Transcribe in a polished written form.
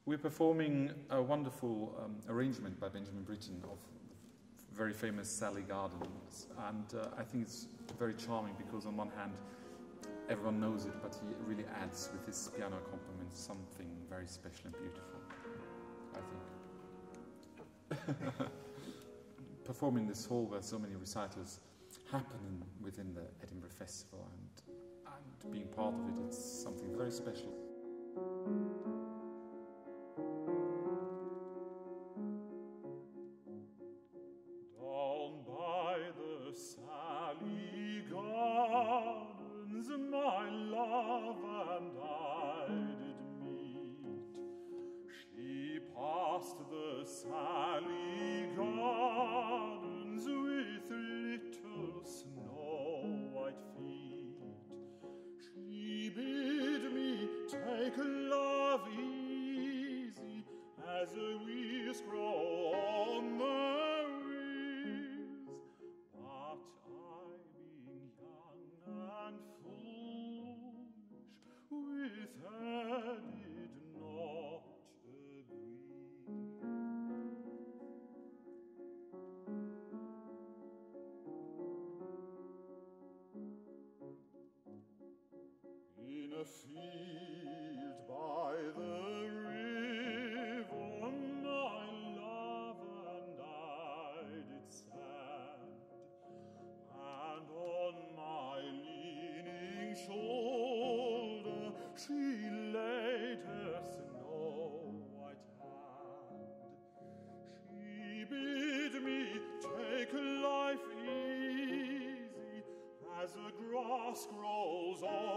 We're performing a wonderful arrangement by Benjamin Britten of the very famous Salley Gardens, and I think it's very charming because on one hand everyone knows it, but he really adds with his piano accompaniment something very special and beautiful, I think. Performing this hall where so many recitals happen within the Edinburgh Festival and being part of it, it's something very special. Down by the Salley Gardens my love and I did meet. She passed the Salley Gardens with little snow-white feet. She bid me take love easy as we scroll on the wheels, but I, being young and foolish, with her did not agree. In a field by the river my love and I did stand, and on my leaning shoulder she laid her snow-white hand. She bid me take life easy as the grass grows on